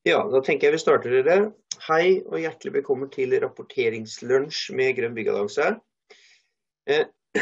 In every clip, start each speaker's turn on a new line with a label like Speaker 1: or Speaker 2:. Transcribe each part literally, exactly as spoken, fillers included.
Speaker 1: Ja, da tenker jeg vi starter dere. Hei og hjertelig velkommen til rapporteringslunsj med Grønn Byggallianse. Eh,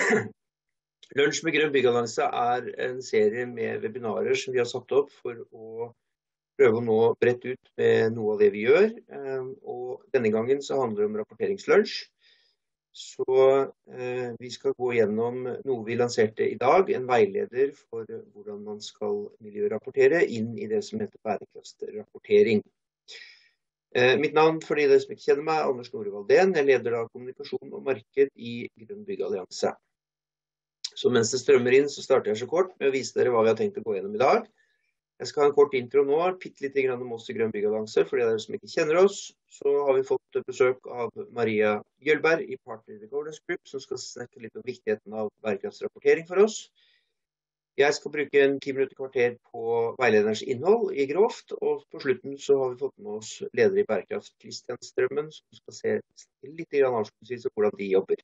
Speaker 1: Lunsj med Grønn Byggallianse er en serie med webinarer som vi har satt opp for å prøve å nå bredt ut med noe av det vi gjør. Eh, og denne gangen så handler det om rapporteringslunsj. Så eh, vi skal gå gjennom noe vi lanserte i dag, en veileder for hvordan man skal miljørapportere inn i det som heter bærekraftsrapportering. Eh, mitt navn, for de som ikke kjenner meg, er Anders Nore Valdén. Jeg leder da kommunikasjon og marked i Grønn Byggallianse. Så mens det strømmer inn, så starter jeg så kort med å vise dere hva vi har tenkt å gå gjennom i dag. Jeg skal ha en kort intro nå, pitt litt grann om oss i Grønn Byggallianse. For de av dere som ikke kjenner oss, så har vi fått besøk av Maria Gjølberg i Partner in the Governance Group, som skal snakke litt om viktigheten av bærekraftsrapportering for oss. Jeg skal bruke en ti minutter kvarter på veilederens innhold i grovt, og på slutten så har vi fått med oss leder i bærekraft, Kristian Strømmen, som skal se litt grann avslutningsvis om hvordan de jobber.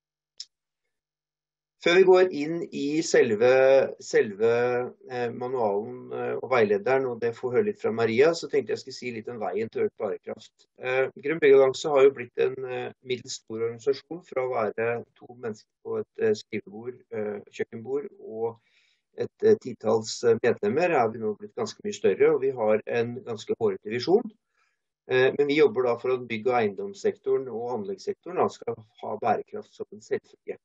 Speaker 1: Før vi går inn i selve, selve eh, manualen eh, og veilederen, og det får høre litt fra Maria, så tenkte jeg skulle si litt om veien til økt bærekraft. Eh, Grønn Byggallianse har jo blitt en eh, middels stor organisasjon fra å være to mennesker på et eh, skrivebord, eh, kjøkkenbord og et eh, titalls medlemmer, er vi nå blitt ganske mye større, og vi har en ganske hårete visjon. Eh, men vi jobber da for at bygg- og eiendomssektoren og anleggssektoren da skal ha bærekraft som en selvfølge.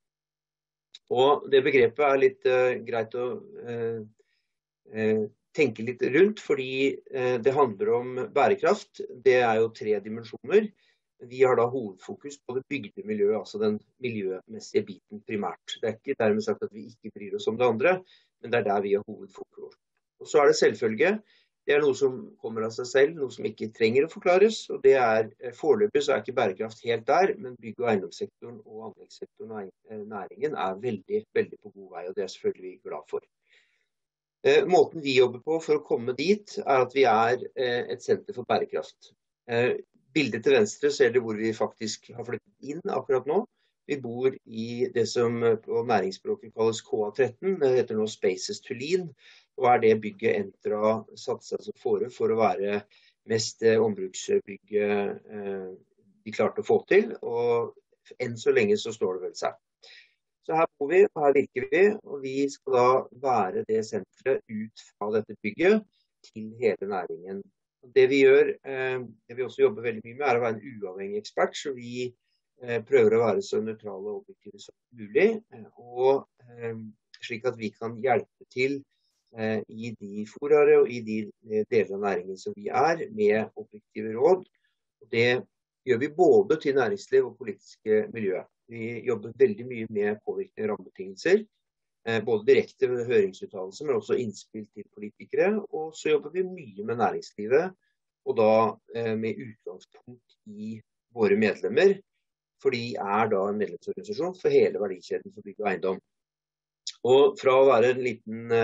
Speaker 1: Og det begrepet er litt uh, greit å uh, uh, tenke litt rundt, fordi uh, det handler om bærekraft. Det er jo tre dimensjoner. Vi har da hovedfokus på det bygde miljøet, altså den miljømessige biten primært. Det er ikke dermed sagt at vi ikke bryr oss om det andre, men det er der vi har hovedfokus. Og så er det selvfølge. Det er noe som kommer av seg selv, noe som ikke trenger å forklares, og det er foreløpig så er ikke bærekraft helt der, men bygg- og eiendomssektoren og anleggssektoren og næringen er veldig, veldig på god vei, og det er selvfølgelig vi glad for. Eh, måten vi jobber på for å komme dit er at vi er eh, et senter for bærekraft. Eh, bildet til venstre ser dere hvor vi faktisk har flyttet inn akkurat nå. Vi bor i det som på næringsspråket kalles K A tretten, det heter nå Spaces to Lean, og er det bygget Entra satt seg som fore for å være mest eh, ombruksbygget eh, de klarte å få til, og enn så lenge så står det vel seg. Så her bor vi, og her virker vi, og vi skal da være det senteret ut fra dette bygget til hele næringen. Det vi gjør, eh, det vi også jobber veldig mye med, er å være en uavhengig ekspert, så vi eh, prøver å være så nøytrale og objektive som mulig, eh, og eh, slik at vi kan hjelpe til i de forarer og i de deler av næringen som vi er, med objektive råd. Og det gjør vi både til næringsliv og politiske miljø. Vi jobber veldig mye med påvirkning av rammebetingelser, både direkte ved høringsuttalelser, men også innspill til politikere. Og så jobber vi mye med næringslivet, og da med utgangspunkt i våre medlemmer, for de er da en medlemsorganisasjon for hele verdikjeden for bygg og eiendom. Og fra å være en liten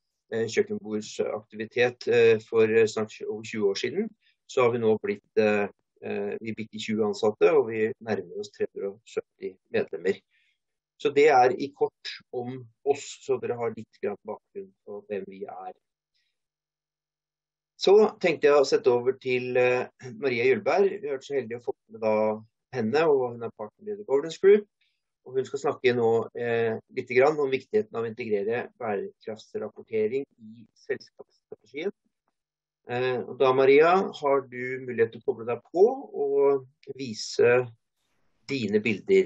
Speaker 1: kjøkkenbordsaktivitet for snart over tjue år siden, så har vi nå blitt vi bikker tjue ansatte, og vi nærmer oss tre hundre og sytti medlemmer. Så det er i kort om oss, så dere har litt grann bakgrunn på hvem vi er. Så tenkte jeg å sette over til Maria Gjølberg. Vi har vært så heldige å få med da henne, og hun er Partner in the Governance Group. Og hun skal snakke nå eh, litt grann om viktigheten av å integrere bærekraftsrapportering i selskapsstrategien. Eh, og da, Maria, har du mulighet til å koble deg på og vise dine bilder.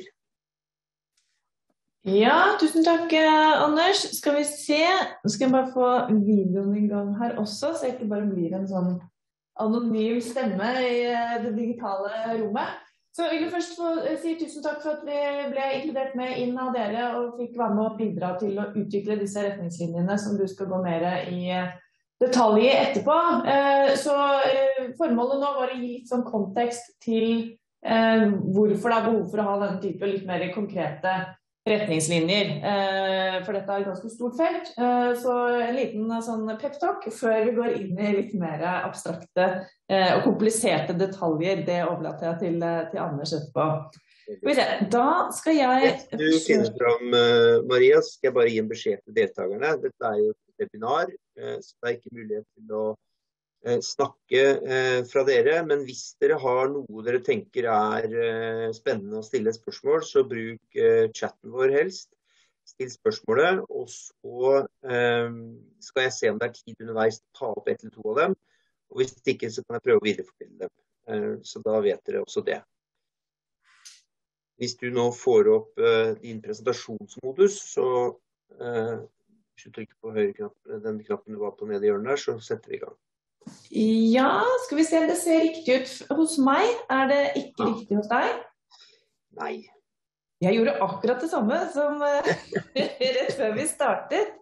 Speaker 2: Ja, tusen takk, Anders. Skal vi se, nå skal jeg bare få videoen i gang her også, så jeg ikke bare blir en sånn anonym stemme i det digitale rommet. Så jeg vil først få si tusen takk for at vi ble inkludert med inn av dere og fikk være med og bidra til å utvikle disse retningslinjene som du skal gå mer i detalj etterpå. Så formålet nå var å gi litt sånn kontekst til hvorfor det er behov for å ha denne type litt mer konkrete retningslinjer, for dette er et ganske stort felt. Så en liten sånn pep-talk før vi går inn i litt mer abstrakte og kompliserte detaljer. Det overlater jeg til, til Anders etterpå. Skal vi se, da skal jeg...
Speaker 1: Du finner fram, Maria, så skal jeg bare gi en beskjed til deltakerne. Dette er jo et webinar, så det er ikke mulighet til å eh, snakke eh, fra dere, men hvis dere har noe dere tenker er eh, spennende å stille et spørsmål, så bruk eh, chatten vår helst. Still spørsmålet, og så eh, skal jeg se om det er tid underveis til å ta opp et eller to av dem. Og hvis ikke, så kan jeg prøve å videreformidle dem. Eh, så da vet dere også det. Hvis du nå får opp uh, din presentasjonsmodus, så uh, hvis du trykker på høyre knapp, den knappen du var på nede i hjørnet der, så setter vi i gang.
Speaker 2: Ja, skal vi se, det ser riktig ut hos meg. Er det ikke ja. Riktig hos deg?
Speaker 1: Nei.
Speaker 2: Jeg gjorde akkurat det samme som uh, rett før vi startet.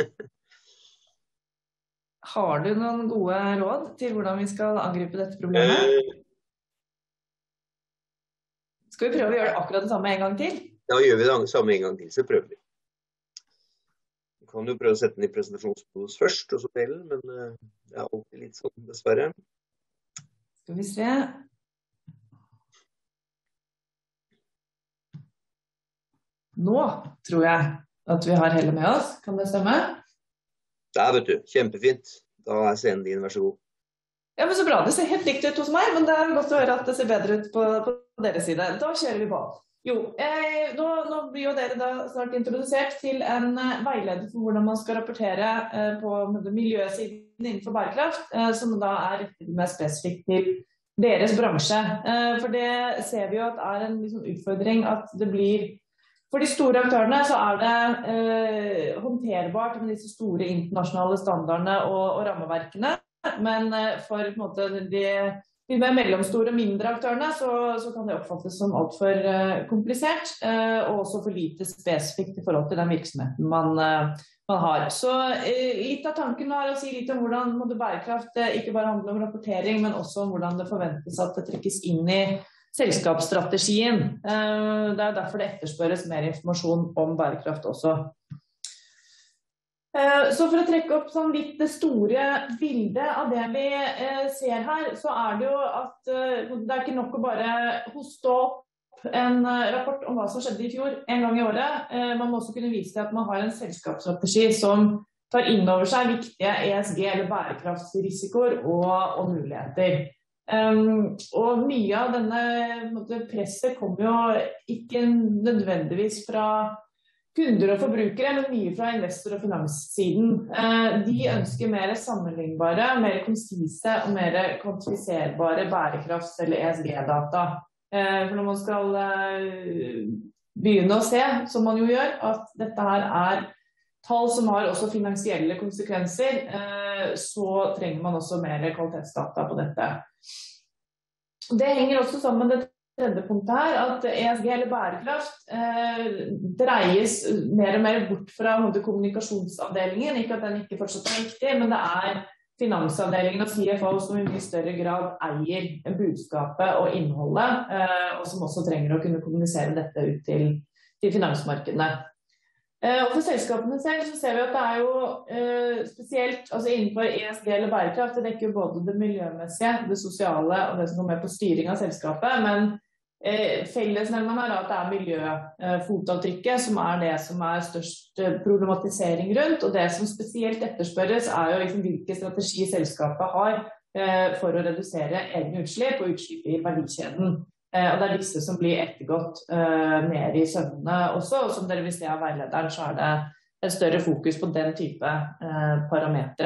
Speaker 2: Har du noen gode råd til hvordan vi skal angripe dette problemet? Uh, Skal vi prøve å gjøre det akkurat det samme en gang til?
Speaker 1: Ja, gjør vi det samme en gang til, så prøver vi. Vi kan jo prøve å sette den i presentasjonsmodus først, og så dele, men uh, det er alltid litt sånn, dessverre.
Speaker 2: Skal vi se. Nå tror jeg at vi har hele med oss. Kan det stemme?
Speaker 1: Der, vet du. Kjempefint. Da er scenen din, vær så god.
Speaker 2: Ja, men så bra. Det ser helt likt ut hos meg, men det er godt å høre at det ser bedre ut på, på deres side. Da kjører vi på. Jo, eh, nå, nå blir jo dere da snart introdusert til en eh, veileder for hvordan man skal rapportere eh, på miljøsiden innenfor bærekraft, eh, som da er rettet mer spesifikt til deres bransje. Eh, for det ser vi jo at er en liksom, utfordring at det blir, for de store aktørene så er det eh, håndterbart med disse store internasjonale standardene og, og rammeverkene. Men for på en måte, de, de mer mellomstore og mindre aktørene så, så kan det oppfattes som alt for uh, komplisert uh, og også for lite spesifikt i forhold til den virksomheten man, uh, man har. Så uh, litt av tanken er å si litt om hvordan måtte, bærekraft uh, ikke bare handler om rapportering, men også om hvordan det forventes at det trekkes inn i selskapsstrategien. Uh, det er derfor det etterspørres mer informasjon om bærekraft også. Så for å trekke opp sånn litt det store bildet av det vi eh, ser her, så er det jo at eh, det er ikke nok å bare hoste opp en uh, rapport om hva som skjedde i fjor en gang i året. Eh, man må også kunne vise til at man har en selskapsstrategi som tar inn over seg viktige E S G- eller bærekraftsrisikoer og, og muligheter. Um, og mye av denne måte, presset kommer jo ikke nødvendigvis fra kunder og forbrukere, men mye fra investor- og finanssiden. De ønsker mer sammenlignbare, mer konsise og mer kvantifiserbare bærekrafts- eller E S G-data. For når man skal begynne å se, som man jo gjør, at dette her er tall som har også finansielle konsekvenser, så trenger man også mer kvalitetsdata på dette. Det henger også sammen med det tredje punktet her, at E S G eller bærekraft eh, dreies mer og mer bort fra kommunikasjonsavdelingen, ikke at den ikke fortsatt er viktig, men det er finansavdelingen og C F O som i mye større grad eier budskapet og innholdet, eh, og som også trenger å kunne kommunisere dette ut til, til finansmarkedene. Og for selskapene selv så ser vi at det er jo eh, spesielt, altså innenfor E S G eller bærekraft, det dekker jo både det miljømessige, det sosiale og det som kommer med på styring av selskapet, men eh, fellesnevneren er at det er miljøfotavtrykket eh, som er det som er størst problematisering rundt, og det som spesielt etterspørres er jo liksom hvilke strategier selskapet har eh, for å redusere egne utslipp og utslipp i verdikjeden. Og det er disse som blir ettergått uh, ned i søvnene også, og som dere vil se av veilederen, så er det et større fokus på den type uh, parametre.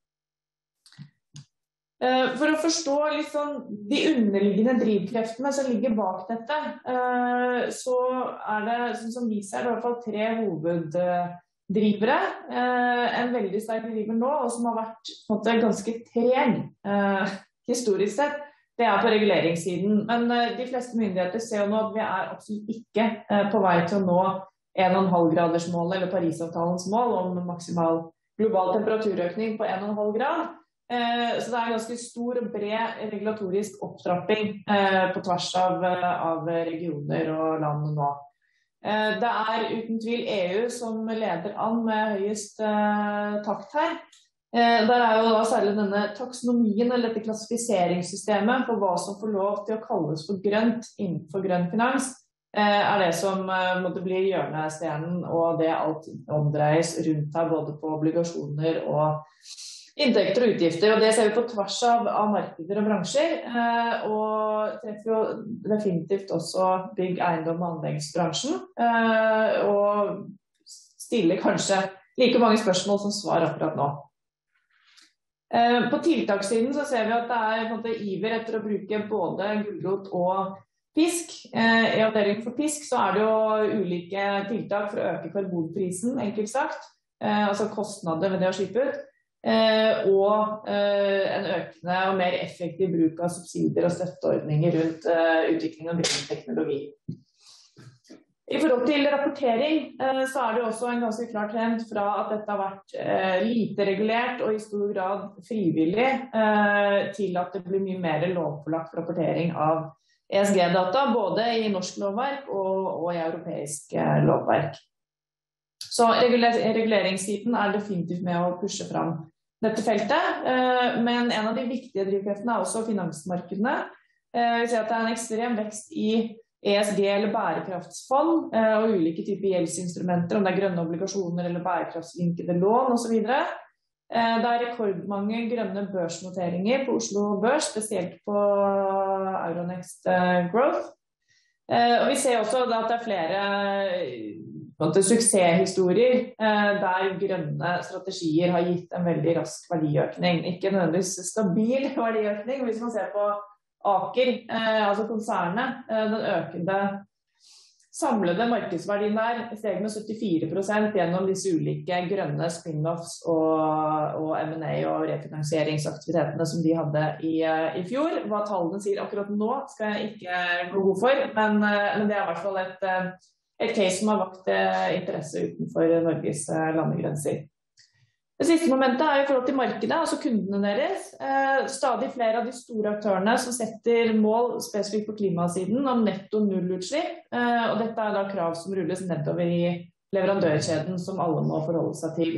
Speaker 2: Uh, for å forstå litt sånn de underliggende drivkreftene som ligger bak dette, uh, så er det, sånn som viser, i hvert fall tre hoveddrivere. Uh, en veldig sterk driver nå, og som har vært på en måte, ganske treg uh, historisk sett. Det er på reguleringssiden, men uh, de fleste myndigheter ser jo nå at vi er absolutt ikke uh, på vei til å nå en komma fem graders mål eller Parisavtalens mål om maksimal global temperaturøkning på en komma fem grad. Uh, så det er en ganske stor og bred regulatorisk opptrapping uh, på tvers av, uh, av regioner og land nå. Uh, det er uten tvil E U som leder an med høyest uh, takt her. Eh, der er jo da særlig denne taksonomien, eller dette klassifiseringssystemet for hva som får lov til å kalles for grønt innenfor grønn finans, eh, er det som eh, måtte bli hjørnestenen, og det alt omdreies rundt her, både på obligasjoner og inntekter og utgifter, og det ser vi på tvers av, av markeder og bransjer, eh, og treffer jo definitivt også bygg, eiendom og anleggsbransjen, eh, og stiller kanskje like mange spørsmål som svar akkurat nå. Eh, på tiltakssiden så ser vi at det er på en måte iver etter å bruke både gulrot og pisk. Eh, I avdelingen for pisk så er det jo ulike tiltak for å øke karbonprisen, enkelt sagt, eh, altså kostnader ved det å slippe ut. Eh, og eh, en økende og mer effektiv bruk av subsidier og støtteordninger rundt eh, utvikling av grønn teknologi. I forhold til rapportering eh, så er det også en ganske klar trend fra at dette har vært eh, lite regulert og i stor grad frivillig eh, til at det blir mye mer lovpålagt rapportering av E S G-data, både i norsk lovverk og, og i europeisk eh, lovverk. Så reguleringssiden er definitivt med å pushe fram dette feltet, men en av de viktige drivkreftene er også finansmarkedene. Vi ser at det er en ekstrem vekst i E S G eller bærekraftsfond og ulike typer gjeldsinstrumenter, om det er grønne obligasjoner eller bærekraftslinkede lån og så videre. Det er rekordmange grønne børsnoteringer på Oslo Børs, spesielt på Euronext Growth. Og vi ser også at det er flere suksesshistorier der grønne strategier har gitt en veldig rask verdiøkning. Ikke nødvendigvis stabil verdiøkning. Hvis man ser på Aker, altså konsernet, den økende samlede markedsverdien der steg med syttifire prosent gjennom disse ulike grønne spin-offs og, og M and A og refinansieringsaktivitetene som de hadde i, i fjor. Hva tallene sier akkurat nå skal jeg ikke gå god for, men, men det er i hvert fall et et case som har vakt interesse utenfor Norges landegrenser. Det siste momentet er i forhold til markedet, altså kundene deres. Stadig flere av de store aktørene som setter mål spesifikt på klimasiden om netto nullutslipp, og dette er da krav som rulles nedover i leverandørkjeden som alle må forholde seg til.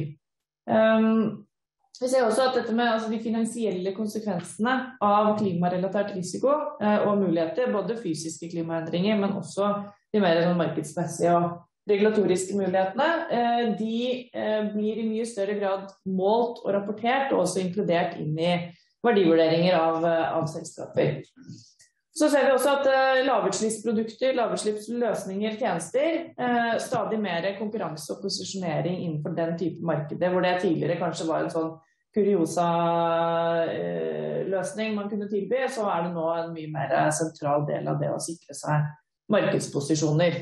Speaker 2: Vi ser også at dette med altså, de finansielle konsekvensene av klimarelatert risiko og muligheter, både fysiske klimaendringer, men også de mer sånn markedsmessige og regulatoriske mulighetene, de blir i mye større grad målt og rapportert, og også inkludert inn i verdivurderinger av, av selskaper. Så ser vi også at lavutslippsprodukter, lavutslippsløsninger, tjenester, stadig mer konkurranse og posisjonering innenfor den type markedet, hvor det tidligere kanskje var en sånn kuriosa løsning man kunne tilby, så er det nå en mye mer sentral del av det å sikre seg markedsposisjoner.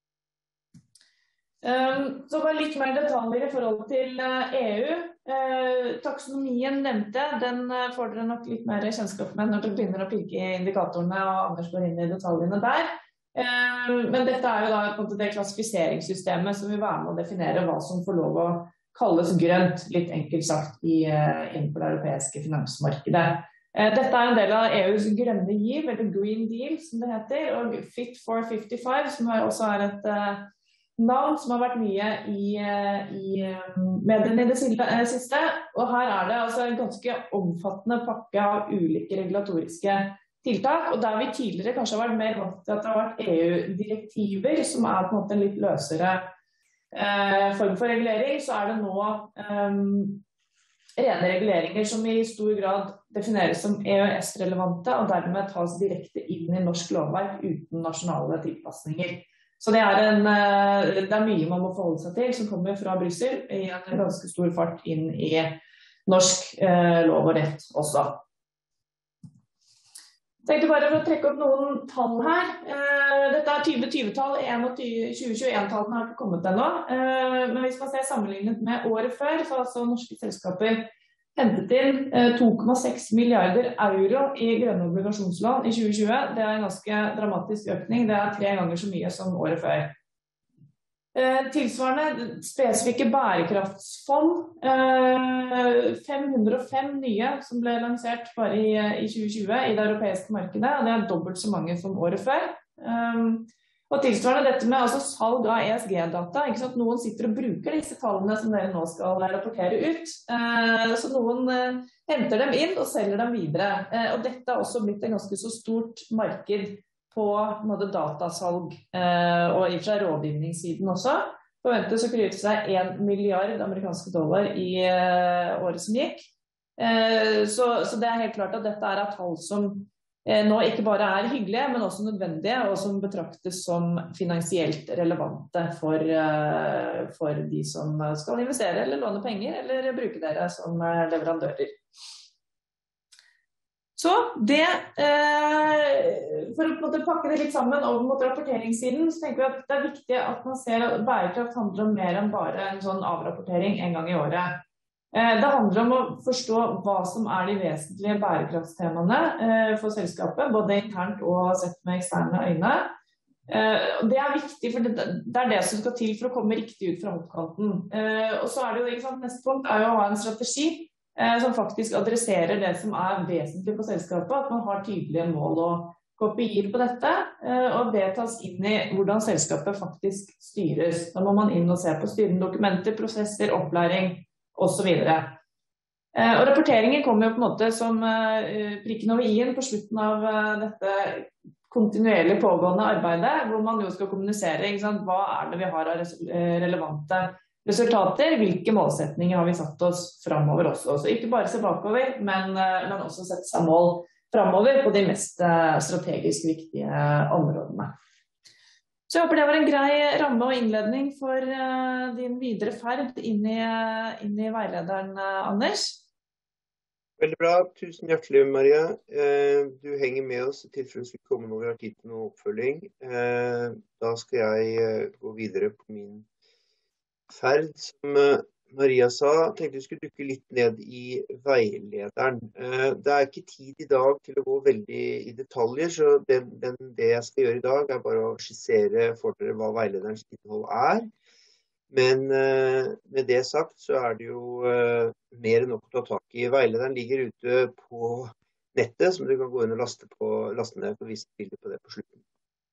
Speaker 2: Så bare litt mer detaljer i forhold til E U. Taksonomien nevnte, den får dere nok litt mer kjennskap med når dere begynner å pirke i indikatorene, og Anders går inn i detaljene der. Men dette er jo da på en måte det klassifiseringssystemet som vil være med å definere hva som får lov å kalles grønt, litt enkelt sagt, i, innenfor det europeiske finansmarkedet. Dette er en del av E U's grønne giv, eller Green Deal som det heter, og Fit for femtifem, som også er et uh, navn som har vært mye i, uh, i mediene i det siste. Og her er det altså en ganske omfattende pakke av ulike regulatoriske tiltak, og der vi tidligere kanskje har vært mer vant til at det har vært E U-direktiver, som er på en måte en litt løsere uh, form for regulering, så er det nå um, rene reguleringer som i stor grad defineres som E Ø S-relevante og dermed tas direkte inn i norsk lovverk uten nasjonale tilpasninger. Så det er, en, det er mye man må forholde seg til som kommer fra Brussel i en ganske stor fart inn i norsk eh, lov og rett også. Jeg tenkte bare for å trekke opp noen tall her. Dette er tjue tjue-tall, tjue tjueen-tallene har ikke kommet ennå. Men hvis man ser sammenlignet med året før, så har altså norske selskaper hentet inn to komma seks milliarder euro i grønne obligasjonslån i tjue tjue. Det er en ganske dramatisk økning, det er tre ganger så mye som året før. Eh, tilsvarende spesifikke bærekraftsfond, eh, fem hundre og fem nye som ble lansert bare i, i tjue tjue i det europeiske markedet, og det er dobbelt så mange som året før. Eh, og tilsvarende dette med altså, salg av E S G-data, ikke sant? Noen sitter og bruker disse tallene som dere nå skal rapportere ut, eh, så noen eh, henter dem inn og selger dem videre, eh, og dette har også blitt en ganske så stort marked på måte, datasalg eh, og i og for seg rådgivningssiden også. Forventes å krype seg en milliard amerikanske dollar i eh, året som gikk. Eh, så, så det er helt klart at dette er tall som eh, nå ikke bare er hyggelige, men også nødvendige, og som betraktes som finansielt relevante for, eh, for de som skal investere eller låne penger, eller bruke dere som eh, leverandører. Så det, eh, for å på en måte pakke det litt sammen over mot rapporteringssiden, så tenker vi at det er viktig at man ser at bærekraft handler om mer enn bare en sånn avrapportering en gang i året. Eh, det handler om å forstå hva som er de vesentlige bærekraftstemaene eh, for selskapet, både internt og sett med eksterne øyne. Eh, det er viktig, for det, det er det som skal til for å komme riktig ut fra hoppkanten. Eh, og så er det jo, ikke sant, neste punkt er jo å ha en strategi som faktisk adresserer det som er vesentlig for selskapet, at man har tydelige mål og kopier på dette, og det tas inn i hvordan selskapet faktisk styres. Da må man inn og se på styrende dokumenter, prosesser, opplæring og så videre. Og rapporteringen kommer jo på en måte som prikken over i-en på slutten av dette kontinuerlig pågående arbeidet, hvor man jo skal kommunisere, ikke sant? Hva er det vi har av relevante resultater, hvilke målsetninger har vi satt oss fremover også. Så ikke bare se bakover, men, men også sette seg mål fremover på de mest strategisk viktige områdene. Så jeg håper det var en grei ramme og innledning for uh, din videre ferd inn i, inn i veilederen, uh, Anders.
Speaker 1: Veldig bra. Tusen hjertelig, Maria. Uh, du henger med oss i tilfelle vi kommer når vi har tid til noe oppfølging. Uh, da skal jeg uh, gå videre på min ferd, som Maria sa, tenkte vi skulle dukke litt ned i veilederen. Det er ikke tid i dag til å gå veldig i detaljer, så det, det, det jeg skal gjøre i dag er bare å skissere for dere hva veilederens innhold er. Men med det sagt så er det jo mer enn nok å ta tak i. Veilederen ligger ute på nettet, som du kan gå inn og laste, på, laste ned og vise bilder på det på slutten.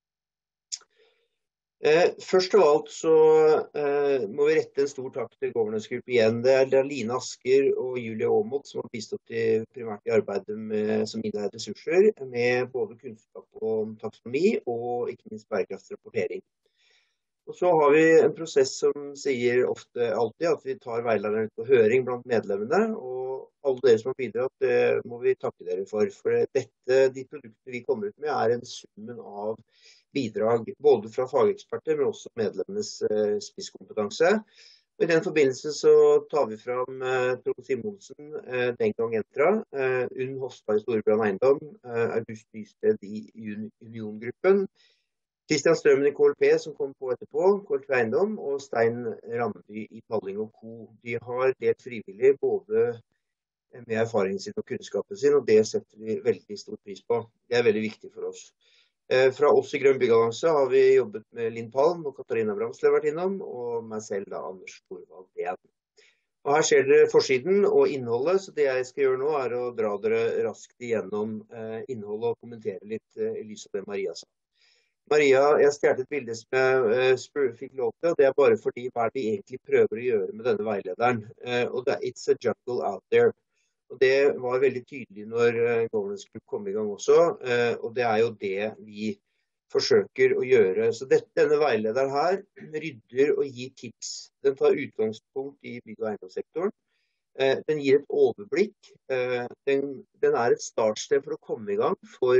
Speaker 1: Eh, først av alt så eh, må vi rette en stor takk til Governance Group igjen. Det er, det er Line Asker og Julie Aamodt som har bistått i primært i arbeidet med, som innleid ressurser, med både kunnskap om taksonomi og ikke minst bærekraftsrapportering. Og så har vi en prosess som sier ofte alltid at vi tar veilederen ut på høring blant medlemmene, og alle dere som har bidratt, det må vi takke dere for. For dette, de produktene vi kommer ut med, er en summen av bidrag, både fra fageksperter, men også medlemmenes eh, spisskompetanse. Og i den forbindelse så tar vi fram eh, Trond Simonsen, eh, den gang Entra, eh, Unn Hofstad i Storebrand Eiendom, eh, August Nysted i Union-gruppen, Kristian Strømmen i K L P som kom på etterpå, K L P Eiendom, og Stein Randby i Palling og Co. De har delt frivillig både med erfaringen sin og kunnskapen sin, og det setter vi veldig stor pris på. Det er veldig viktig for oss. Fra oss i Grønn Byggallianse har vi jobbet med Linn Palm og Katarina Bramsle vært innom, og meg selv da, Anders Storvald Breen. Og her ser dere forsiden og innholdet, så det jeg skal gjøre nå er å dra dere raskt igjennom eh, innholdet og kommentere litt eh, i lys av det Maria sa. Maria, jeg stjerte et bilde som jeg uh, fikk lov til, og det er bare fordi hva vi egentlig prøver å gjøre med denne veilederen. Uh, og det er It's a Jungle Out There. Og det var veldig tydelig når Governance Group kom i gang også, og det er jo det vi forsøker å gjøre. Så dette, denne veilederen her rydder og gir tips. Den tar utgangspunkt i bygg- og eiendomssektoren. Den gir et overblikk. Den, den er et startsted for å komme i gang for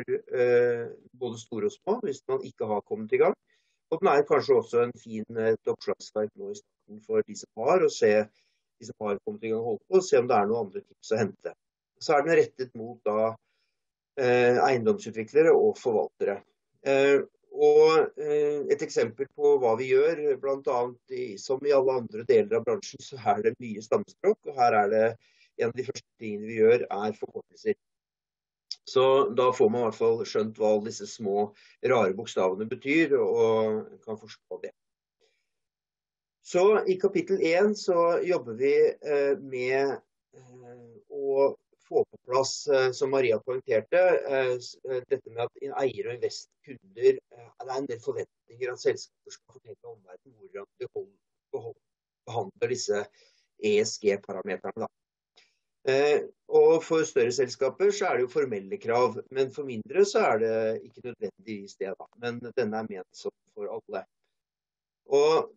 Speaker 1: både store og små, hvis man ikke har kommet i gang. Og den er kanskje også en fin oppslagsverk nå i starten for de som har, å se de som har kommet i gang og holdt på, og se om det er noen andre tips å hente. Så er den rettet mot da, eh, eiendomsutviklere og forvaltere. Eh, og eh, et eksempel på hva vi gjør, blant annet i, som i alle andre deler av bransjen, så er det mye stammespråk, og her er det en av de første tingene vi gjør er forkortelser. Så da får man i hvert fall skjønt hva alle disse små, rare bokstavene betyr, og kan forstå det. Så i kapittel én så jobber vi eh, med eh, å få på plass, eh, som Maria poengterte, eh, dette med at eier og invest kunder, eh, det er en del forventninger at selskaper skal fortelle omverdenen hvordan de behold, behandler disse E S G-parameterne. Eh, og for større selskaper så er det jo formelle krav, men for mindre så er det ikke nødvendigvis det da, men denne er ment som for alle. Og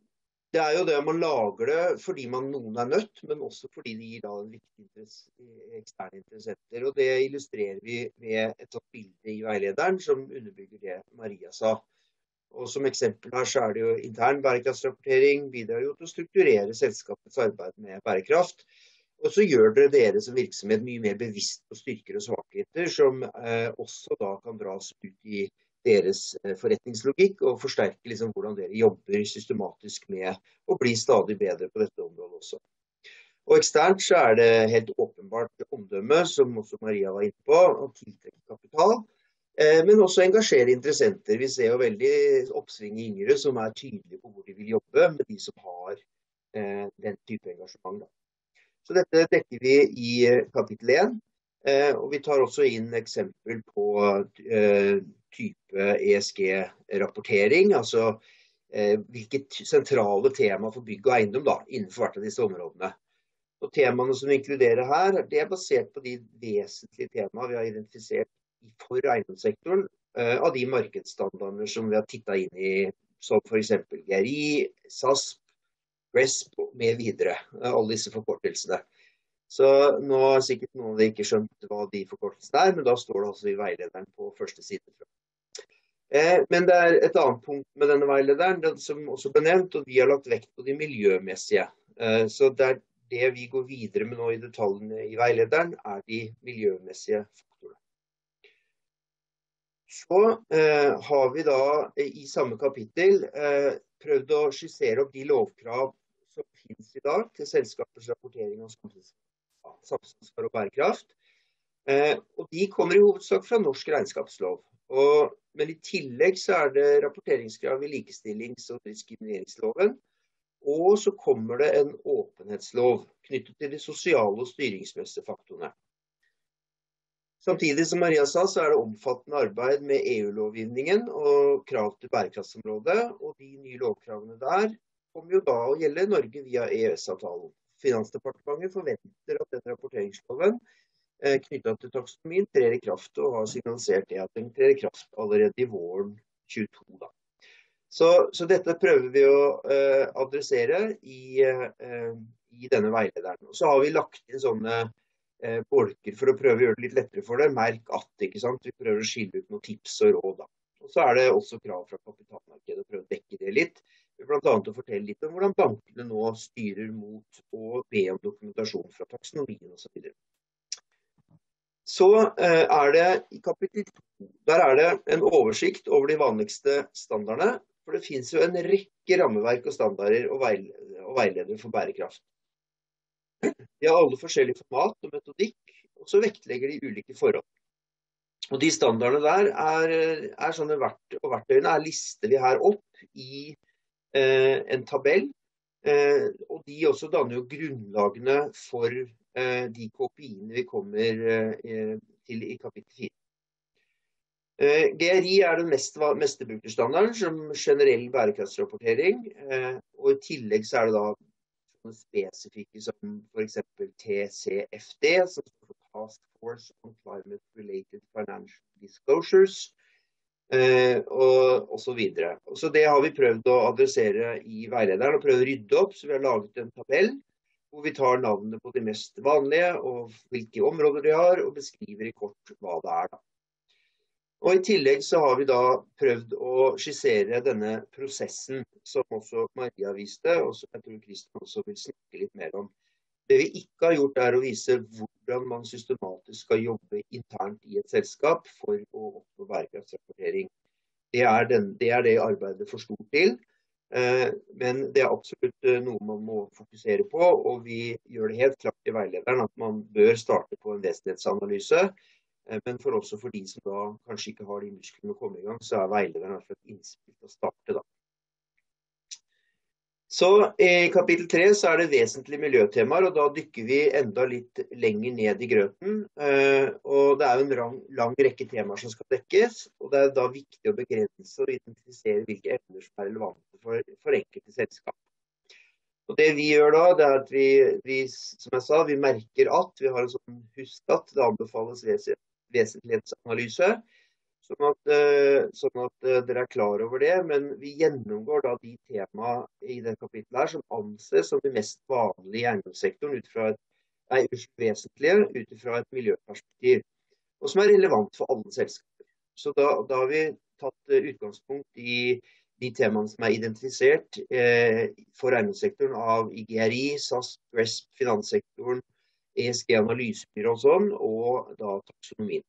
Speaker 1: Det er jo det man lager det fordi man noen er nødt, men også fordi det gir da en viktig interesse, eksterne interessenter. Og det illustrerer vi med et sånt bilde i veilederen som underbygger det Maria sa. Og som eksempel her så er det jo intern bærekraftsrapportering, bidrar jo til å strukturere selskapets arbeid med bærekraft. Og så gjør dere dere som virksomhet mye mer bevisst på styrker og svakheter, som eh, også da kan dras ut i deres forretningslogikk og forsterke liksom hvordan dere jobber systematisk med å bli stadig bedre på dette området også. Og eksternt så er det helt åpenbart omdømme, som også Maria var inne på, å tiltrekke kapital, eh, men også engasjere interessenter. Vi ser jo veldig oppsving i yngre som er tydelige på hvor de vil jobbe med de som har eh, den type engasjement. Da. Så dette dekker vi i kapittel én. Eh, og vi tar også inn eksempel på eh, type E S G-rapportering, altså eh, hvilket sentrale tema for bygg og eiendom da, innenfor hvert av disse områdene. Og temaene som vi inkluderer her, det er basert på de vesentlige temaene vi har identifisert for eiendomssektoren, eh, av de markedsstandardene som vi har tittet inn i, som for eksempel G R I, S A S P, R E S P med videre, alle disse forkortelsene. Så nå har sikkert noen av dere ikke skjønt hva de forkortelsene er, men da står det altså i veilederen på første side. Eh, men det er et annet punkt med denne veilederen, den som også ble nevnt, og vi har lagt vekt på de miljømessige. Eh, så det, er det vi går videre med nå i detaljene i veilederen, er de miljømessige faktorene. Så eh, har vi da i samme kapittel eh, prøvd å skissere opp de lovkrav som finnes i dag til selskapers rapportering av samfunns samfunnsansvar og bærekraft. Eh, og de kommer i hovedsak fra norsk regnskapslov. Og, men i tillegg så er det rapporteringskrav i likestillings- og diskrimineringsloven. Og så kommer det en åpenhetslov knyttet til de sosiale og styringsmessige faktorene. Samtidig som Maria sa, så er det omfattende arbeid med E U-lovgivningen og krav til bærekraftsområdet. Og de nye lovkravene der kommer jo da å gjelde Norge via E Ø S-avtalen. Finansdepartementet forventer at den rapporteringsloven eh, knyttet til taksonomien trer i kraft, og har signalisert det at den trer i kraft allerede i våren tjueto. Da. Så, så dette prøver vi å eh, adressere i, eh, i denne veilederen. Og så har vi lagt inn sånne eh, bolker for å prøve å gjøre det litt lettere for det. Merk at, ikke sant? Vi prøver å skille ut noen tips og råd. Da. Og så er det også krav fra kapitalmarkedet, prøve å dekke det litt. Blant annet å fortelle litt om hvordan bankene nå styrer mot å be om dokumentasjon fra taksonomien og så videre. Så eh, er det i kapittel to, der er det en oversikt over de vanligste standardene, for det finnes jo en rekke rammeverk og standarder og, veil og veiledere for bærekraft. De har alle forskjellige format og metodikk, og så vektlegger de ulike forhold. Og de standardene der er, er sånne verktøy, og verktøyene er lister vi her opp i Eh, en tabell, eh, og de også danner jo grunnlagene for eh, de K P I-ene vi kommer eh, til i kapittel fire. Eh, G R I er den mest, meste brukerstandarden som generell bærekraftsrapportering, eh, og i tillegg så er det da spesifikke som for eksempel T C F D, som står for Task Force on Climate Related Financial Disclosures, Uh, og, og så videre. Så det har vi prøvd å adressere i veilederen og prøvd å rydde opp, så vi har laget en tabell hvor vi tar navnene på de mest vanlige og hvilke områder de har, og beskriver i kort hva det er da. Og i tillegg så har vi da prøvd å skissere denne prosessen som også Maria viste, og som jeg tror Kristian også vil snakke litt mer om. Det vi ikke har gjort er å vise hvordan man systematisk skal jobbe internt i et selskap for å oppnå bærekraftsrapportering. Det er, den, det er det arbeidet for stort til, eh, men det er absolutt noe man må fokusere på, og vi gjør det helt klart i veilederen at man bør starte på en vesentlighetsanalyse, eh, men for også for de som da kanskje ikke har de musklene å komme i gang, så er veilederen et innspill til å starte da. Så i kapittel tre så er det vesentlige miljøtemaer, og da dykker vi enda litt lenger ned i grøten. Og det er jo en lang, lang rekke temaer som skal dekkes, og det er da viktig å begrense og identifisere hvilke emner som er relevante for, for enkelte selskap. Og det vi gjør da, det er at vi, vi, som jeg sa, vi merker at vi har en sånn husk at det anbefales ves vesentlighetsanalyse. Sånn at, eh, sånn at eh, dere er klar over det, men vi gjennomgår da de tema i det kapitlet her som anses som de mest vanlige i eiendomssektoren ut fra et, nei, vesentlige ut fra et miljøperspektiv, og som er relevant for alle selskaper. Så da, da har vi tatt eh, utgangspunkt i de temaene som er identifisert eh, for eiendomssektoren av I G R I, S A S, G R E S P, finanssektoren, E S G-analysebyrå og sånn, og da taksonomien.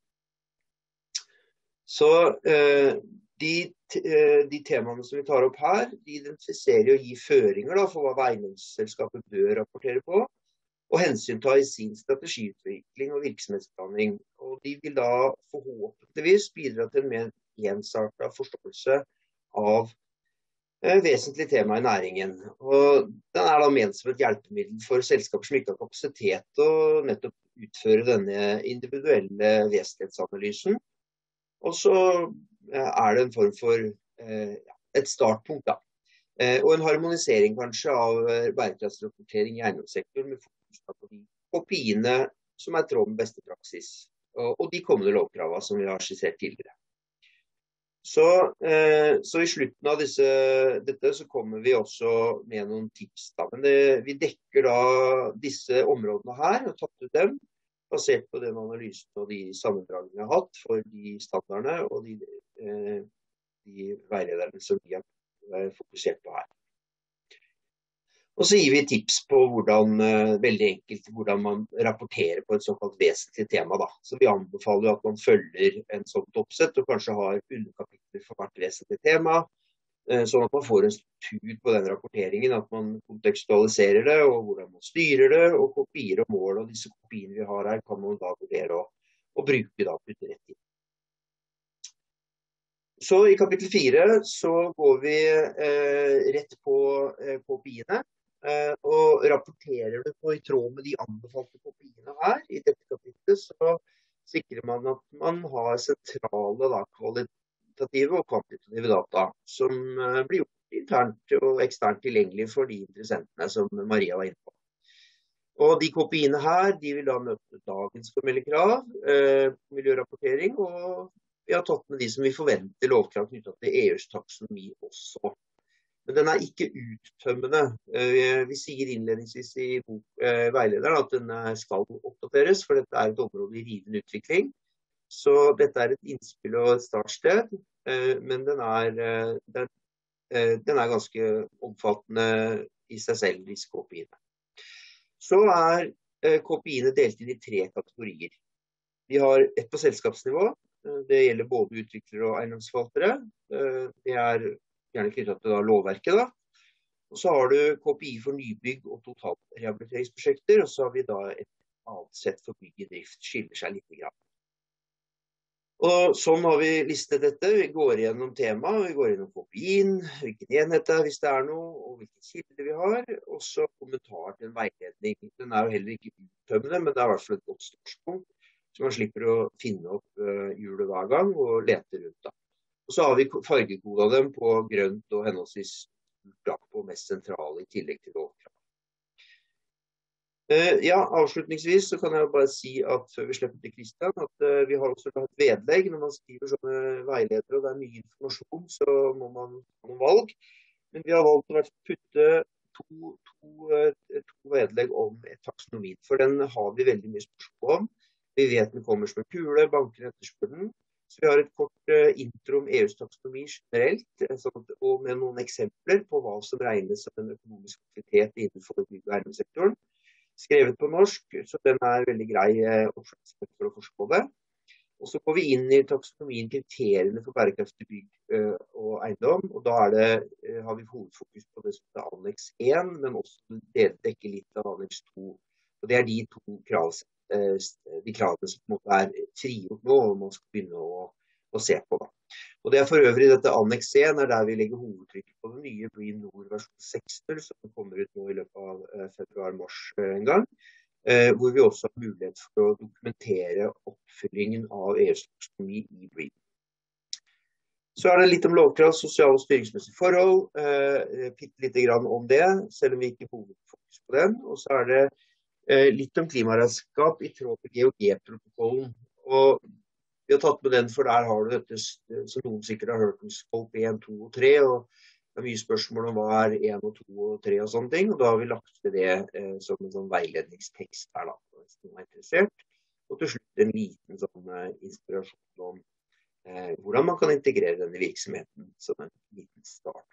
Speaker 1: Så eh, de, eh, de temaene som vi tar opp her, de identifiserer og gir føringer da, for hva eiendomsselskapet bør rapportere på, og hensynta i sin strategiutvikling og virksomhetsplanning. Og de vil da forhåpentligvis bidra til en mer ensartet forståelse av eh, vesentlige tema i næringen. Og den er da ment som et hjelpemiddel for selskaper som ikke har kapasitet til å nettopp utføre denne individuelle vesentlighetsanalysen. Og så er det en form for eh, et startpunkt da. Eh, og en harmonisering kanskje av bærekraftsrapportering i eiendomssektoren med fokus på de kopiene som er tråd med beste praksis, og, og de kommende lovkravene som vi har skissert tidligere. Så, eh, så i slutten av disse, dette så kommer vi også med noen tips da. Men det, vi dekker da disse områdene her og tatt ut dem, basert på den analysen og de sammendragene vi har hatt for de standardene og de, eh, de veilederne som vi har fokusert på her. Og så gir vi tips på hvordan, eh, veldig enkelt, hvordan man rapporterer på et såkalt vesentlig tema da. Så vi anbefaler at man følger en sånt oppsett og kanskje har underkapitler for hvert vesentlig tema, eh, sånn at man får en struktur på den rapporteringen, at man kontekstualiserer det og hvordan man styrer det, og kopier og mål, og disse kopiene vi har her kan man da vurdere og, og bruke da putte rett inn. Så i kapittel fire så går vi eh, rett på eh, kopiene, eh, og rapporterer det på i tråd med de anbefalte kopiene her. I dette kapitlet så sikrer man at man har sentrale da, kvalitative og kvantitative data som eh, blir gjort internt og eksternt tilgjengelig for de interessentene som Maria var inne på. Og de kopiene her, de vil da møte dagens formelle krav, eh, miljørapportering, og vi har tatt med de som vi forventer lovkrav knyttet til E U's taksonomi også. Men den er ikke uttømmende. Eh, vi sier innledningsvis i bok, eh, veilederen at den skal oppdateres, for dette er et område i rivende utvikling. Så dette er et innspill og et startsted, eh, men den er, eh, den, eh, den er ganske omfattende i seg selv, disse kopiene. Så er eh, kopiene delt inn i tre kategorier. Vi har et på selskapsnivå. Det gjelder både utviklere og eiendomsforvaltere. Det er gjerne knyttet til da lovverket da. Og så har du K P I for nybygg og totalrehabiliteringsprosjekter, og så har vi da et annet sett for bygg i drift, skiller seg litt grann. Og sånn har vi listet dette. Vi går gjennom temaet, vi går gjennom K P I-en, hvilken enhet det er hvis det er noe, og hvilke kilder vi har, og så kommentar til en veiledning. Den er jo heller ikke uttømmende, men det er i hvert fall et godt startspunkt, så man slipper å finne opp uh, hjulet hver gang og lete rundt da. Og så har vi fargekodet dem på grønt og henholdsvis blått på mest sentrale i tillegg til lovkrav. Uh, ja, avslutningsvis så kan jeg bare si at før vi slipper til Kristian, at uh, vi har også et vedlegg når man skriver sånne veiledere, og det er mye informasjon, så må man ha noen valg. Men vi har valgt å putte to, to, uh, to vedlegg om taksonomien, for den har vi veldig mye spørsmål om. Vi vet den kommer som en kule, bankene etterspør den. Så vi har et kort uh, intro om E U's taksonomi generelt, sånn, og med noen eksempler på hva som regnes som en økonomisk aktivitet innenfor bygg- og eiendomssektoren. Skrevet på norsk, så den er veldig grei uh, oppslagsrett for å forstå det. Og så går vi inn i taksonomien kriteriene for bærekraftig bygg uh, og eiendom, og da er det, uh, har vi hovedfokus på det som er Annex én, men også dekker litt av Annex to. Og det er de to kravene de kravene som på en måte er frigjort nå, og man skal begynne å, å se på da. Og det er for øvrig dette Annex én, er der vi legger hovedtrykket på den nye BREEAM Nord versjon seks punkt null, som kommer ut nå i løpet av eh, februar-mars en gang, eh, hvor vi også har mulighet for å dokumentere oppfyllingen av E U's taksonomi i BREEAM. Så er det litt om lovkrav, sosiale og styringsmessige forhold, eh, litt lite grann om det, selv om vi ikke har hovedfokus på den, og så er det litt om klimaregnskap i tråd med G H G-protokollen. Og Vi har tatt med den, for der har du dette, som noen sikkert har hørt om, scope en, to og tre, og det er mye spørsmål om hva er en og to og tre og sånne ting, og da har vi lagt til det eh, som en sånn veiledningstekst her da, hvis noen er interessert. Og til slutt en liten sånn eh, inspirasjon om eh, hvordan man kan integrere denne virksomheten som en liten start.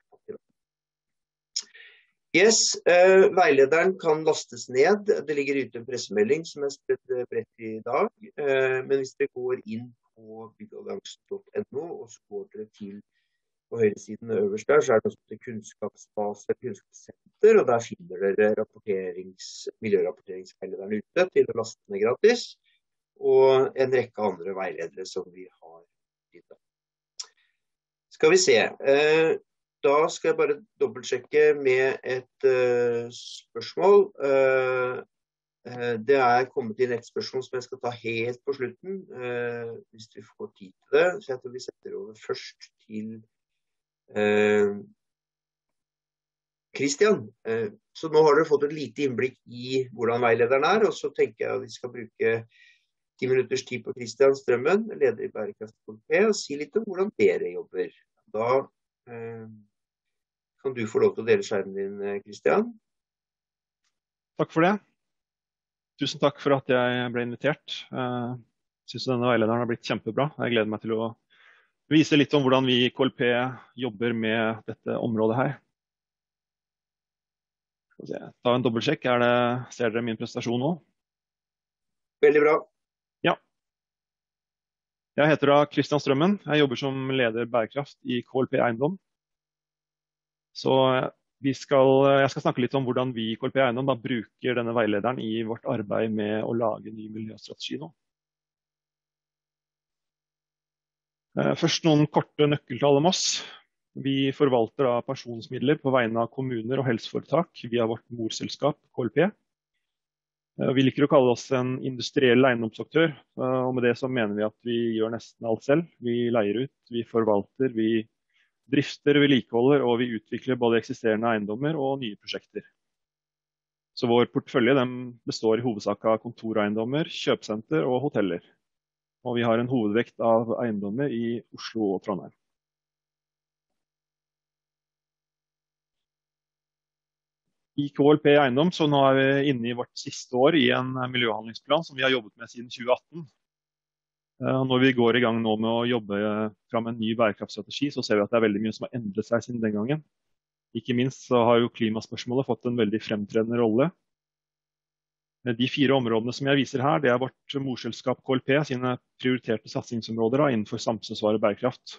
Speaker 1: Yes, eh, veilederen kan lastes ned. Det ligger ute en pressemelding som er spredt bredt i dag, eh, men hvis dere går inn på byggalliansen punktum no, og så går dere til på høyresiden øverst der, så er det også kunnskapsbase, kunnskapssenter, og der finner dere rapporterings, miljørapporteringsveilederen ute til å laste ned gratis, og en rekke andre veiledere som vi har i dag. Skal vi se, eh, da skal jeg bare dobbeltsjekke med et uh, spørsmål. Uh, uh, det er kommet inn et spørsmål som jeg skal ta helt på slutten, uh, hvis vi får tid til det. Så jeg tror vi setter over først til uh, Christian. Uh, så nå har dere fått et lite innblikk i hvordan veilederen er, og så tenker jeg at vi skal bruke ti minutters tid på Christian Strømmen, leder i Bærekraft K L P, og si litt om hvordan dere jobber. Da uh, kan du få lov til å dele skjermen din, Christian?
Speaker 3: Takk for det. Tusen takk for at jeg ble invitert. Jeg synes denne veilederen har blitt kjempebra. Jeg gleder meg til å vise litt om hvordan vi i K L P jobber med dette området her. Skal vi se. Ta en dobbeltsjekk. Er det, ser dere min presentasjon nå?
Speaker 1: Veldig bra.
Speaker 3: Ja. Jeg heter da Christian Strømmen. Jeg jobber som leder bærekraft i K L P Eiendom. Så vi skal, jeg skal snakke litt om hvordan vi i K L P Eiendom da bruker denne veilederen i vårt arbeid med å lage ny miljøstrategi nå. Først noen korte nøkkeltall om oss. Vi forvalter da pensjonsmidler på vegne av kommuner og helseforetak via vårt morselskap K L P. Vi liker å kalle oss en industriell eiendomsaktør, og med det så mener vi at vi gjør nesten alt selv. Vi leier ut, vi forvalter, vi drifter, vedlikeholder, og vi utvikler både eksisterende eiendommer og nye prosjekter. Så vår portefølje den består i hovedsak av kontoreiendommer, kjøpesenter og hoteller. Og vi har en hovedvekt av eiendommer i Oslo og Trondheim. I K L P Eiendom så nå er vi inne i vårt siste år i en miljøhandlingsplan som vi har jobbet med siden tjue atten. Når vi går i gang nå med å jobbe fram en ny bærekraftstrategi, så ser vi at det er veldig mye som har endret seg siden den gangen. Ikke minst så har jo klimaspørsmålet fått en veldig fremtredende rolle. De fire områdene som jeg viser her, det er vårt morselskap K L P sine prioriterte satsingsområder da, innenfor samfunnsvarer og bærekraft.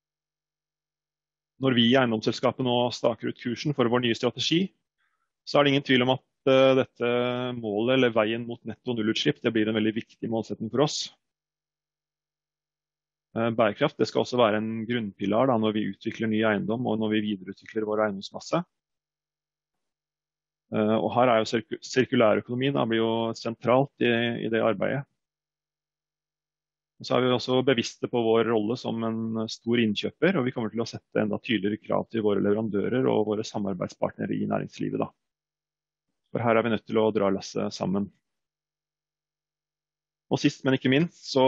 Speaker 3: Når vi i eiendomsselskapet nå staker ut kursen for vår nye strategi, så er det ingen tvil om at uh, dette målet, eller veien mot netto nullutslipp, det blir en veldig viktig målsetning for oss. Bærekraft det skal også være en grunnpilar da, når vi utvikler ny eiendom og når vi videreutvikler vår eiendomsmasse. Og her er jo sirk sirkulærøkonomien da, blir jo sentralt i, i det arbeidet. Og så er vi også bevisste på vår rolle som en stor innkjøper, og vi kommer til å sette enda tydeligere krav til våre leverandører og våre samarbeidspartnere i næringslivet. Da. For her er vi nødt til å dra lasset sammen. Og sist, men ikke minst, så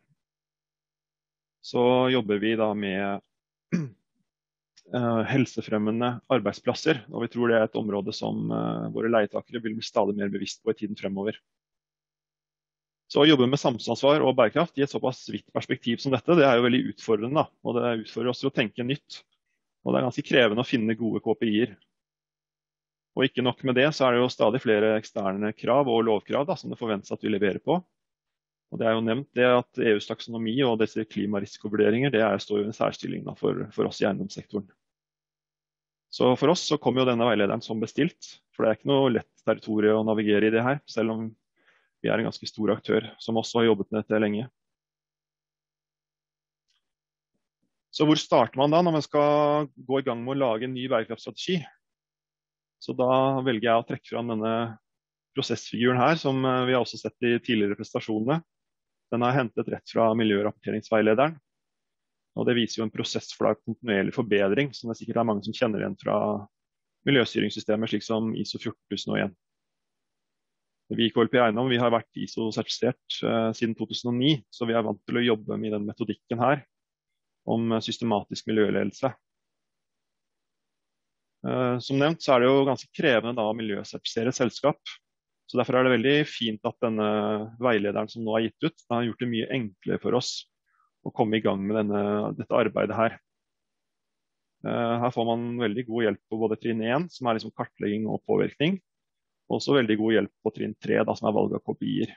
Speaker 3: så jobber vi da med uh, helsefremmende arbeidsplasser, og vi tror det er et område som uh, våre leietakere vil bli stadig mer bevisst på i tiden fremover. Så å jobbe med samfunnsansvar og bærekraft i et såpass vidt perspektiv som dette, det er jo veldig utfordrende, da, og det utfordrer oss til å tenke nytt, og det er ganske krevende å finne gode K P I-er. Og ikke nok med det, så er det jo stadig flere eksterne krav og lovkrav da, som det forventes at vi leverer på. Og det er jo nevnt det at E U's taksonomi og disse klimarisikovurderinger, det er, står jo en særstilling da, for, for oss i eiendomssektoren. Så for oss så kommer jo denne veilederen som bestilt, for det er ikke noe lett territorium å navigere i det her, selv om vi er en ganske stor aktør som også har jobbet med dette lenge. Så hvor starter man da når man skal gå i gang med å lage en ny bærekraftstrategi? Så da velger jeg å trekke fram denne prosessfiguren her, som vi har også sett i tidligere prestasjonene. Den er hentet rett fra miljørapporteringsveilederen, og det viser jo en prosess for kontinuerlig forbedring, som det sikkert er mange som kjenner igjen fra miljøstyringssystemer, slik som I S O fjorten tusen og en. Vi i K L P Eiendom vi har vært I S O-sertifisert uh, siden to tusen og ni, så vi er vant til å jobbe med den metodikken her om systematisk miljøledelse. Uh, som nevnt så er det jo ganske krevende da, å miljøsertifisere et selskap, så derfor er det veldig fint at denne veilederen som nå er gitt ut, den har gjort det mye enklere for oss å komme I gang med denne, dette arbeidet her. Uh, her får man veldig god hjelp på både trinn én, som er liksom kartlegging og påvirkning, og også veldig god hjelp på trinn tre, da, som er valg av kopier.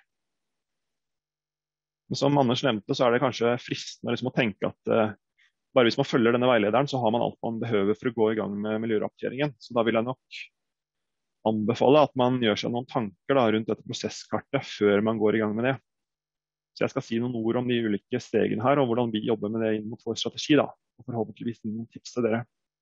Speaker 3: Men som Anders nevnte, så er det kanskje fristende liksom, å tenke at uh, bare hvis man følger denne veilederen, så har man alt man behøver for å gå I gang med miljørapporteringen. Så da vil jeg nok anbefale at man gjør seg noen tanker da, rundt dette prosesskartet før man går I gang med det. Så jeg skal si noen ord om de ulike stegene her, og hvordan vi jobber med det inn mot vår strategi, da. Og forhåpentligvis noen tips til dere.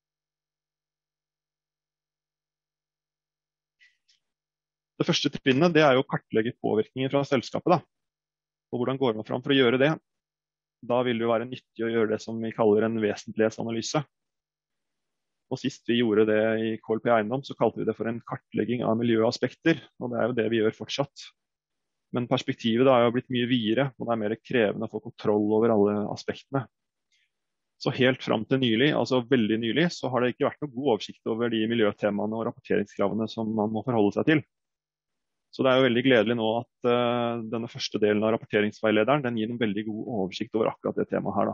Speaker 3: Det første trinnet, det er jo å kartlegge påvirkningen fra selskapet, da. Og hvordan går man fram for å gjøre det? Da vil det jo være nyttig å gjøre det som vi kaller en vesentlighetsanalyse. Og sist vi gjorde det I K L P Eiendom, så kalte vi det for en kartlegging av miljøaspekter, og det er jo det vi gjør fortsatt. Men perspektivet da er jo blitt mye videre, og det er mer krevende å få kontroll over alle aspektene. Så helt frem til nylig, altså veldig nylig, så har det ikke vært noen god oversikt over de miljøtemaene og rapporteringskravene som man må forholde seg til. Så det er jo veldig gledelig nå at uh, denne første delen av rapporteringsveilederen, den gir en veldig god oversikt over akkurat det temaet her da.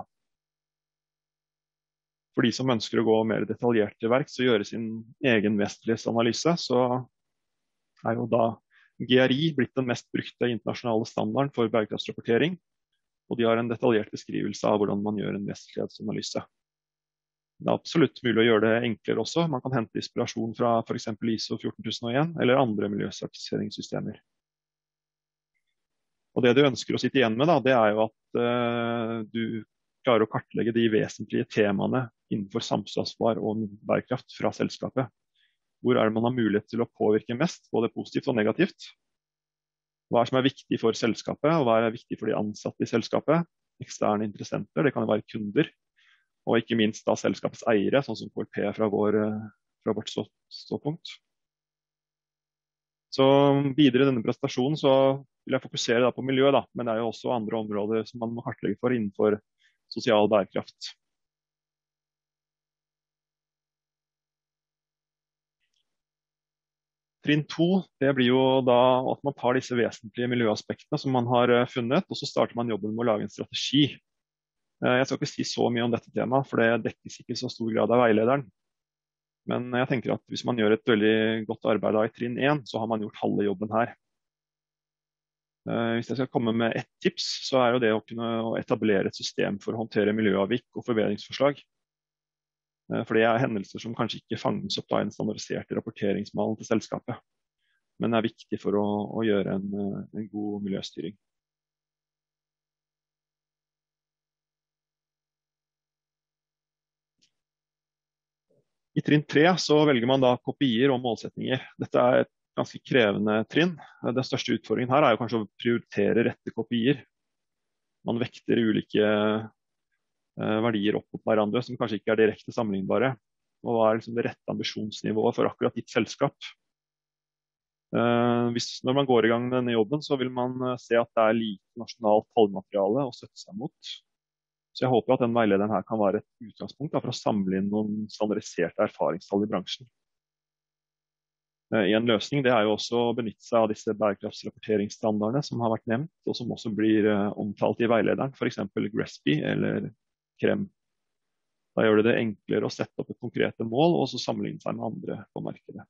Speaker 3: For de som ønsker å gå mer detaljert til verks og gjøre sin egen vesentlighetsanalyse, så er jo da G R I blitt den mest brukte internasjonale standarden for bærekraftsrapportering, og de har en detaljert beskrivelse av hvordan man gjør en vesentlighetsanalyse. Det er absolutt mulig å gjøre det enklere også. Man kan hente inspirasjon fra for eksempel I S O fjorten tusen og en eller andre miljøsertifiseringssystemer. Og det du ønsker å sitte igjen med, da, det er jo at uh, du klarer å kartlegge de vesentlige temaene innenfor samsvarsvar og bærekraft fra selskapet. Hvor er det man har mulighet til å påvirke mest, både positivt og negativt? Hva er det som er viktig for selskapet, og hva er viktig for de ansatte I selskapet? Eksterne interessenter, det kan jo være kunder, og ikke minst da selskapets eiere, sånn som K L P fra, vår, fra vårt ståpunkt. Så videre I denne presentasjonen så vil jeg fokusere da på miljø, da, men det er jo også andre områder som man må kartlegge for innenfor sosial bærekraft. Trinn to, det blir jo da at man tar disse vesentlige miljøaspektene som man har funnet, og så starter man jobben med å lage en strategi. Jeg skal ikke si så mye om dette temaet, for det dekkes ikke I så stor grad av veilederen. Men jeg tenker at hvis man gjør et veldig godt arbeid I trinn én, så har man gjort halve jobben her. Hvis jeg skal komme med ett tips, så er jo det å kunne etablere et system for å håndtere miljøavvik og forbedringsforslag. For det er hendelser som kanskje ikke fanges opp av en standardisert rapporteringsmalen til selskapet, men er viktig for å, å gjøre en, en god miljøstyring. I trinn tre så velger man da kopier og målsetninger. Dette er et ganske krevende trinn. Den største utfordringen her er jo kanskje å prioritere rette kopier. Man vekter ulike eh, verdier opp mot hverandre som kanskje ikke er direkte sammenlignbare. Og hva er liksom det rette ambisjonsnivået for akkurat ditt selskap? Eh, hvis, når man går I gang med denne jobben, så vil man se at det er lite nasjonalt tallmateriale å støtte seg mot. Så jeg håper at den veilederen her kan være et utgangspunkt da, for å samle inn noen standardiserte erfaringstall I bransjen. En løsning det er jo også å benytte seg av disse bærekraftsrapporteringsstandardene som har vært nevnt, og som også blir omtalt I veilederen, for eksempel GRESB eller CREM. Da gjør det det enklere å sette opp et konkrete mål, og så sammenligne seg med andre på markedet.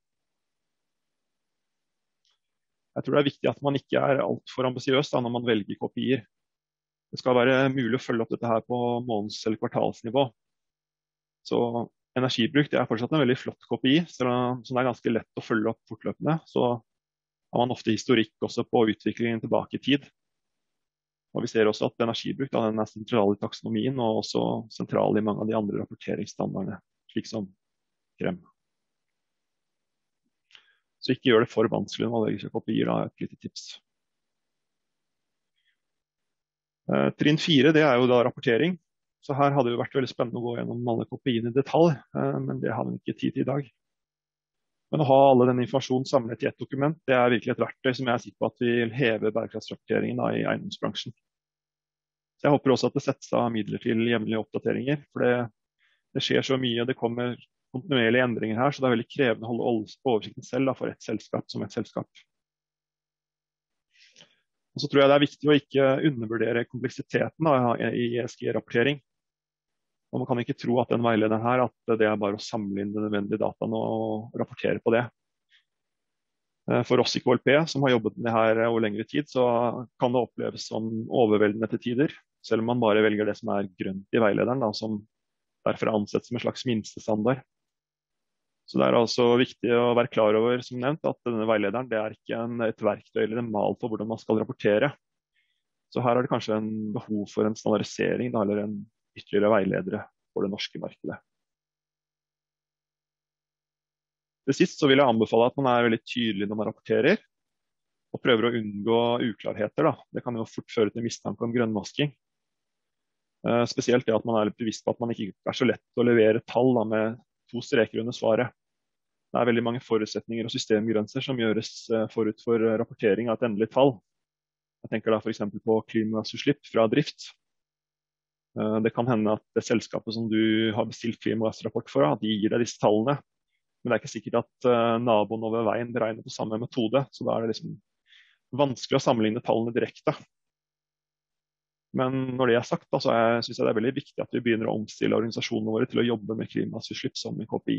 Speaker 3: Jeg tror det er viktig at man ikke er alt for ambisiøs da, når man velger kopier. Det skal være mulig å følge opp dette her på måneds- eller kvartalsnivå. Så energibruk det er fortsatt en veldig flott kopi, så det er ganske lett å følge opp fortløpende. Så har man ofte historikk også på utviklingen tilbake I tid. Og vi ser også at energibruk da, den er sentral I taksonomien, og også sentral I mange av de andre rapporteringsstandardene, slik som CREM. Så ikke gjør det for vanskelig når man velger seg kopier, da, et lite tips. Uh, trinn fire, det er jo da rapportering. Så her hadde det vært veldig spennende å gå gjennom alle kopiene I detalj, uh, men det har vi ikke tid til I dag. Men å ha alle den informasjonen samlet i et dokument, det er virkelig et verktøy som jeg er sikker på at vil heve bærekraftsrapporteringen da, i eiendomsbransjen. Så jeg håper også at det settes av midler til jevnlige oppdateringer, for det, det skjer så mye, og det kommer kontinuerlige endringer her, så det er veldig krevende å holde oversikten selv da, for et selskap som et selskap. Og så tror jeg det er viktig å ikke undervurdere kompleksiteten da, i E S G-rapportering. Og man kan ikke tro at den veilederen her, at det er bare å samle inn de nødvendige dataene og rapportere på det. For oss i K L P, som har jobbet med det her over lengre tid, så kan det oppleves som overveldende til tider, selv om man bare velger det som er grønt i veilederen, da, som derfor er ansett som en slags minstestandard. Så det er altså viktig å være klar over, som nevnt, at denne veilederen det er ikke en, et verktøy eller en mal for hvordan man skal rapportere. Så her er det kanskje en behov for en standardisering, da, eller en ytterligere veiledere for det norske markedet. Til sist så vil jeg anbefale at man er veldig tydelig når man rapporterer, og prøver å unngå uklarheter. Da. Det kan jo fort føre til mistanke om grønnvasking. Eh, spesielt det at man er litt bevisst på at man ikke er så lett å levere tall da, med to streker under svaret. Det er veldig mange forutsetninger og systemgrenser som gjøres forut for rapportering av et endelig tall. Jeg tenker da for eksempel på klimagassutslipp fra drift. Det kan hende at det selskapet som du har bestilt klimagassrapport for, at de gir deg disse tallene. Men det er ikke sikkert at naboen over veien beregner på samme metode, så da er det liksom vanskelig å sammenligne tallene direkte. Men når det er sagt, da, så er, synes jeg det er veldig viktig at vi begynner å omstille organisasjonene våre til å jobbe med klimagassutslipp som i K P I.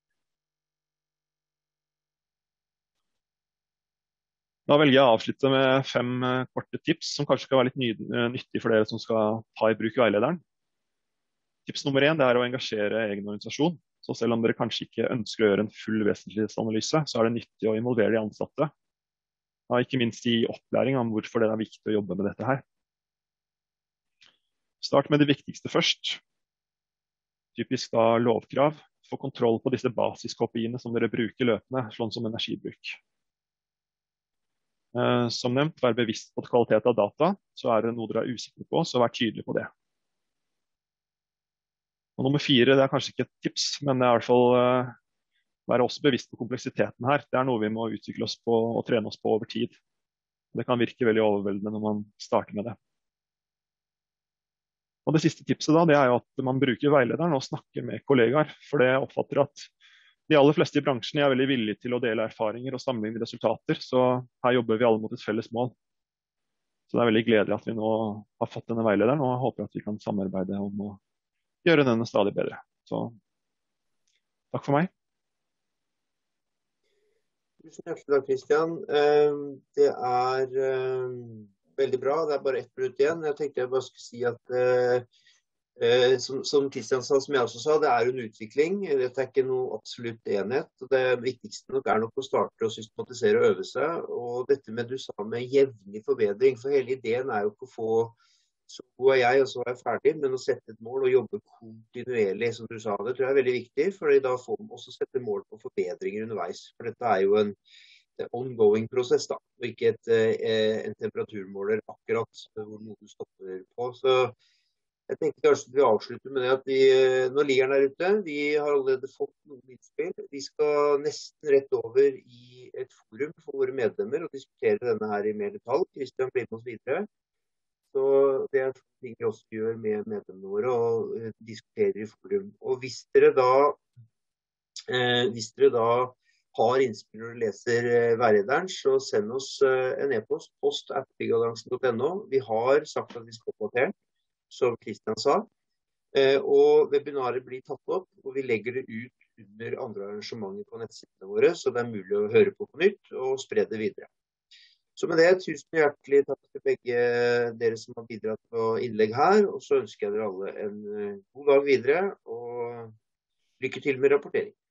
Speaker 3: Da velger jeg å avslutte med fem korte tips som kanskje skal være litt nyttige for dere som skal ta i bruk veilederen. Tips nummer én det er å engasjere egen organisasjon. Så selv om dere kanskje ikke ønsker å gjøre en full vesentlighetsanalyse, så er det nyttig å involvere de ansatte. Ja, ikke minst i opplæring om hvorfor det er viktig å jobbe med dette her. Start med det viktigste først. Typisk da lovkrav. Få kontroll på disse basis-K P I-ene som dere bruker løpende, sånn som energibruk. Som nevnt, vær bevisst på kvalitet av data, så er det noe dere er usikre på, så vær tydelig på det. Og nummer fire, det er kanskje ikke et tips, men det er i hvert fall uh, være også bevisst på kompleksiteten her. Det er noe vi må utvikle oss på og trene oss på over tid. Det kan virke veldig overveldende når man starter med det. Og det siste tipset da, det er jo at man bruker veilederen og snakker med kollegaer, for det oppfatter at de aller fleste i bransjen er veldig villige til å dele erfaringer og sammenligne resultater, så her jobber vi alle mot et felles mål. Så det er veldig gledelig at vi nå har fått denne veilederen, og jeg håper at vi kan samarbeide om å gjøre denne stadig bedre. Så takk for meg.
Speaker 1: Tusen hjertelig takk, Christian. Det er veldig bra. Det er bare ett minutt igjen. Jeg tenkte jeg bare skulle si at Eh, som, som Christian sa, som jeg også sa, det er en utvikling. Dette er ikke noe absolutt enhet. Det viktigste nok er nok å starte å systematisere og øve seg. Og dette med du sa med jevnlig forbedring, for hele ideen er jo ikke å få så god er jeg, og så er jeg ferdig, men å sette et mål og jobbe kontinuerlig, som du sa. Det tror jeg er veldig viktig, for da får man også sette mål på forbedringer underveis. For dette er jo en ongoing prosess, da, og ikke et, en temperaturmåler akkurat hvor noe du stopper på. Så jeg tenkte kanskje vi avslutter med det at vi, når Lieren er ute, vi har allerede fått noen innspill. Vi skal nesten rett over i et forum for våre medlemmer og diskutere denne her i mer detalj. Christian blir med oss videre. Så det er ting vi også gjør med medlemmene våre og uh, diskuterer i forum. Og hvis dere da, uh, hvis dere da har innspill når dere leser uh, veilederen, så send oss uh, en e-post, post at byggalliansen punktum no. Vi har sagt at vi skal oppdatere, som Christian sa, og webinaret blir tatt opp, og vi legger det ut under andre arrangementer på nettsidene våre, så det er mulig å høre på på nytt og spre det videre. Så med det, tusen hjertelig takk til begge dere som har bidratt på innlegg her, og så ønsker jeg dere alle en god dag videre, og lykke til med rapportering.